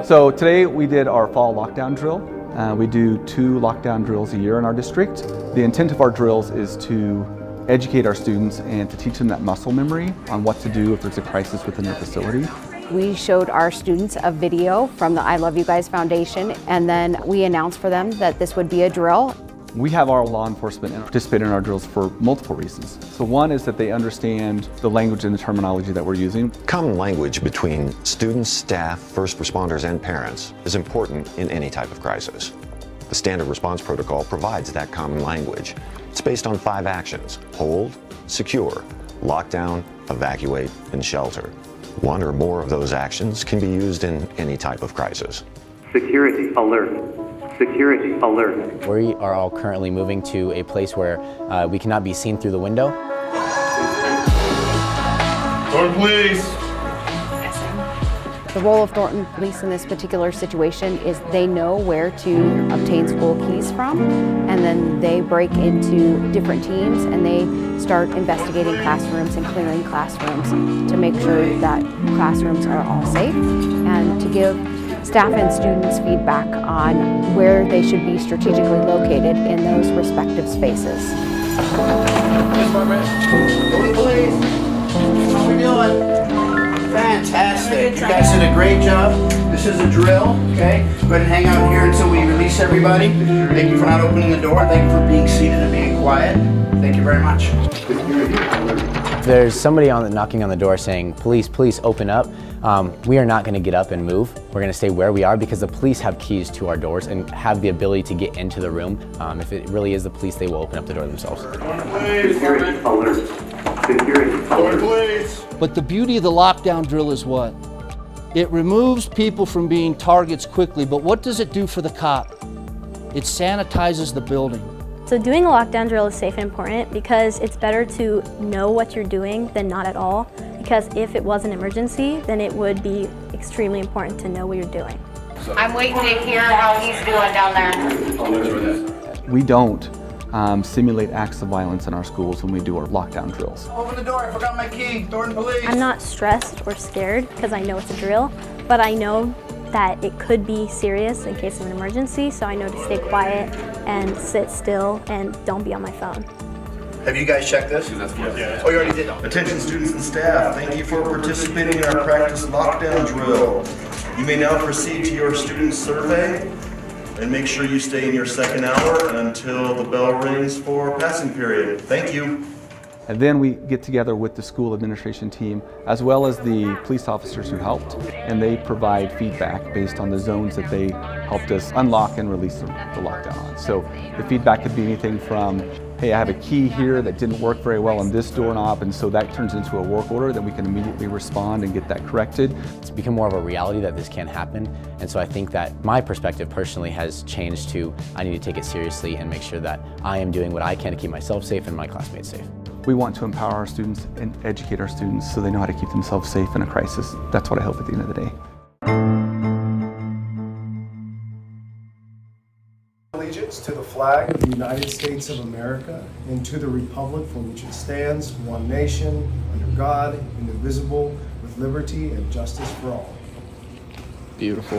So today we did our fall lockdown drill. We do 2 lockdown drills a year in our district. The intent of our drills is to educate our students and to teach them that muscle memory on what to do if there's a crisis within their facility. We showed our students a video from the I Love You Guys Foundation, and then we announced for them that this would be a drill. We have our law enforcement participate in our drills for multiple reasons. So one is that they understand the language and the terminology that we're using. Common language between students, staff, first responders, and parents is important in any type of crisis. The standard response protocol provides that common language. It's based on 5 actions: hold, secure, lockdown, evacuate, and shelter. One or more of those actions can be used in any type of crisis. Security alert. Security alert. We are all currently moving to a place where we cannot be seen through the window. Thornton Police! The role of Thornton Police in this particular situation is they know where to obtain school keys from, and then they break into different teams and they start investigating classrooms and clearing classrooms to make sure that classrooms are all safe, and to give staff and students feedback on where they should be strategically located in those respective spaces. Thornton Police, how we doing? Fantastic. You guys did a great job. This is a drill, okay? Go ahead and hang out here until we release everybody. Thank you for not opening the door. Thank you for being seated and being quiet. Thank you very much. If there's somebody knocking on the door saying, "Police, please open up," we are not going to get up and move. We're going to stay where we are because the police have keys to our doors and have the ability to get into the room. If it really is the police, they will open up the door themselves. Security alert. Security alert. But the beauty of the lockdown drill is what? It removes people from being targets quickly, but what does it do for the cop? It sanitizes the building. So doing a lockdown drill is safe and important because it's better to know what you're doing than not at all. Because if it was an emergency, then it would be extremely important to know what you're doing. I'm waiting to hear how he's doing down there. We don't simulate acts of violence in our schools when we do our lockdown drills. Open the door, I forgot my key. Thornton Police. I'm not stressed or scared because I know it's a drill, but I know that it could be serious in case of an emergency, so I know to stay quiet and sit still and don't be on my phone. Have you guys checked this? Yeah. Oh, you already did? Attention students and staff, thank you for participating in our practice lockdown drill. You may now proceed to your student survey and make sure you stay in your second hour until the bell rings for passing period. Thank you. And then we get together with the school administration team as well as the police officers who helped, and they provide feedback based on the zones that they helped us unlock and release the lockdown on. So the feedback could be anything from, hey, I have a key here that didn't work very well on this doorknob, and so that turns into a work order that we can immediately respond and get that corrected. It's become more of a reality that this can happen, and so I think that my perspective personally has changed to I need to take it seriously and make sure that I am doing what I can to keep myself safe and my classmates safe. We want to empower our students and educate our students so they know how to keep themselves safe in a crisis. That's what I hope at the end of the day. Allegiance to the flag of the United States of America and to the republic for which it stands, one nation, under God, indivisible, with liberty and justice for all. Beautiful.